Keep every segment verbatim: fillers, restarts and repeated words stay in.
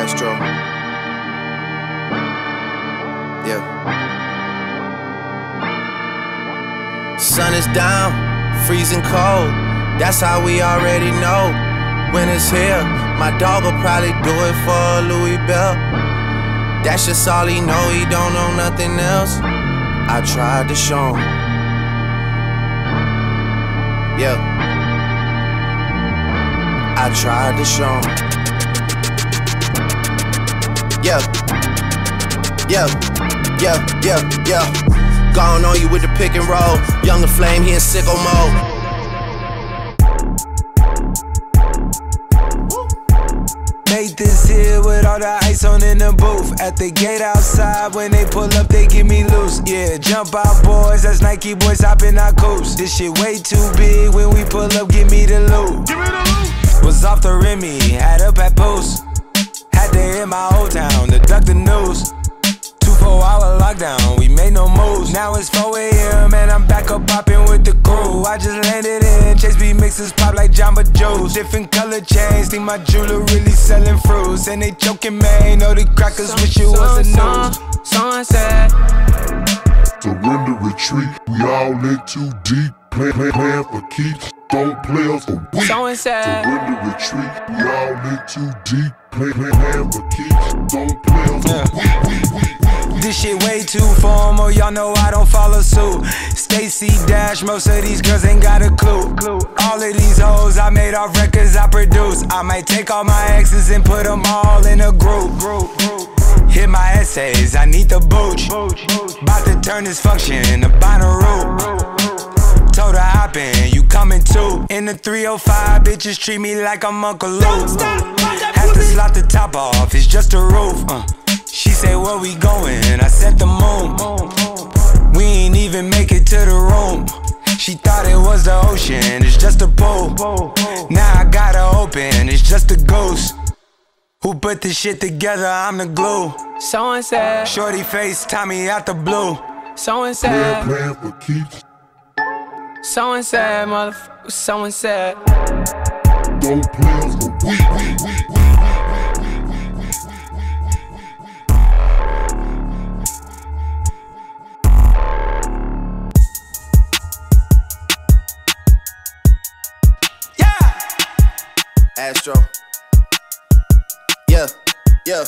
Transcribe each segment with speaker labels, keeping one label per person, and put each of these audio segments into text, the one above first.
Speaker 1: Astro. Yeah. Sun is down, freezing cold. That's how we already know when it's here. My dog will probably do it for a Louis Bell. That's just all he know, he don't know nothing else. I tried to show him. Yeah. I tried to show him. Yeah. Yeah. Yeah. Yeah. Yeah. Gone on you with the pick and roll. Younger flame, he in sicko mode.
Speaker 2: Made this here with all the ice on in the booth. At the gate outside, when they pull up, they give me loose. Yeah, jump out boys, that's Nike boys hopping our coops. This shit way too big, when we pull up, give me the loot. Give me the loot. Was off the Remy, had up at post. Had to hit my old town to duck the news. Two four hour lockdown, we made no moves. Now it's four A M and I'm back up popping with the crew. I just landed in, Chase B mixes pop like Jamba Joe's. Different color chains, think my jeweler really selling fruits. And they joking, man, know the crackers some, wish it was a news.
Speaker 3: Someone said
Speaker 4: surrender, retreat, we all in too deep. Play, play, plan for keeps, don't play us a week.
Speaker 3: Someone said
Speaker 4: surrender, retreat, we all in too deep. Play, play, plan for keeps, don't play us
Speaker 2: yeah.
Speaker 4: a week.
Speaker 2: This shit way too formal, y'all know I don't follow suit. Stacy Dash, most of these girls ain't got a clue. All of these hoes I made off records I produce. I might take all my exes and put them all in a group. Hit my essays, I need the booch. About to turn this function into Bonnaroo. Told her hop in, you coming too. In the three oh five, bitches treat me like I'm Uncle Luke. Have to slot the top off, it's just a roof. uh. She say, where we going? I said the moon. We ain't even make it to the room. She thought it was the ocean, it's just a pool. Now I gotta open, it's just a ghost. Who put this shit together? I'm the glue.
Speaker 3: Someone said
Speaker 2: Shorty face, Tommy out the blue.
Speaker 3: Someone said
Speaker 4: plan for keeps.
Speaker 3: Someone said, motherfucker, someone said
Speaker 4: don't play us a week.
Speaker 1: Astro. Yeah, yeah.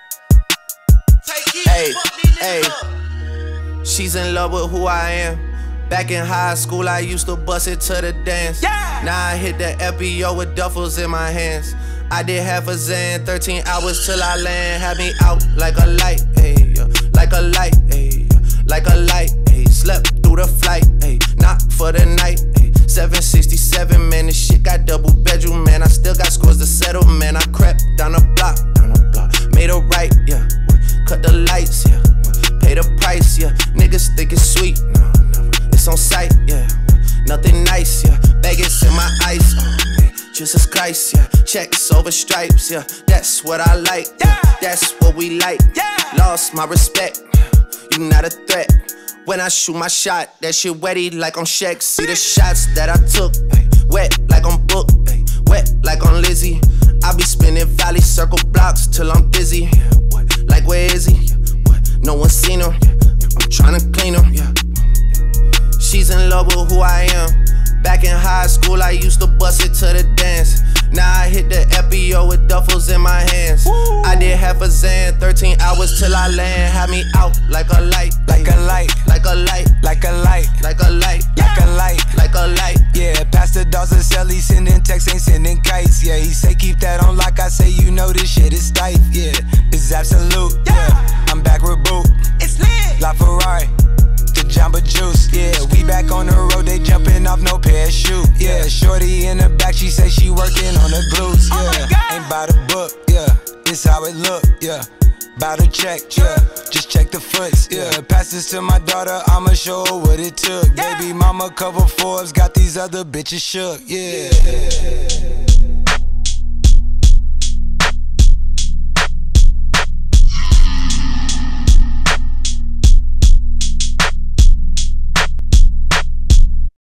Speaker 1: Hey, hey. She's in love with who I am. Back in high school, I used to bust it to the dance. Yeah. Now I hit the F B O with duffels in my hands. I did half a Zan, thirteen hours till I land. Had me out like a light, ayy, like a light, ayy, like a light, ayy. Slept through the flight, ayy, not for the night, ayy. seven sixty-seven, man, this shit got double bedroom, man. I still got scores to settle, man. I crept down the block, down the block, made a right, yeah. Cut the lights, yeah. Pay the price, yeah. Niggas think it's sweet, no, never. It's on sight, yeah. Nothing nice, yeah. Baggage in my ice, oh, man. Jesus Christ, yeah. Checks over stripes, yeah. That's what I like, yeah. That's what we like, yeah. Lost my respect, you not a threat. When I shoot my shot, that shit wetty like on Shaq. See the shots that I took, ay, wet like on Book, ay, wet like on Lizzie. I be spinning valley circle blocks till I'm busy. Yeah, what? Like where is he? Yeah, what? No one seen him. Yeah, I'm tryna clean him. Yeah, yeah. She's in love with who I am. Back in high school, I used to bust it to the dance. Now I hit the F B O with duffels in my hands. Woo. I did half a Zan, thirteen hours till I land. Had me out like a light,
Speaker 2: like a light,
Speaker 1: like a light,
Speaker 2: like a light,
Speaker 1: like a light,
Speaker 2: like a light,
Speaker 1: like a light.
Speaker 2: Yeah, Pastor Dawson sell, he sending texts, ain't sending kites. Yeah, he say keep that on lock. I say you know this shit is tight. Yeah, it's absolute. Yeah, I'm back with boot. It's lit. La Ferrari. Jamba Juice, yeah, we back on the road, they jumping off no parachute, yeah. Shorty in the back, she say she working on the glutes, yeah. Oh ain't bout a book, yeah, it's how it look, yeah. Bout a check, yeah, just check the foots, yeah. Pass this to my daughter, I'ma show her what it took. Baby mama cover Forbes, got these other bitches shook, yeah.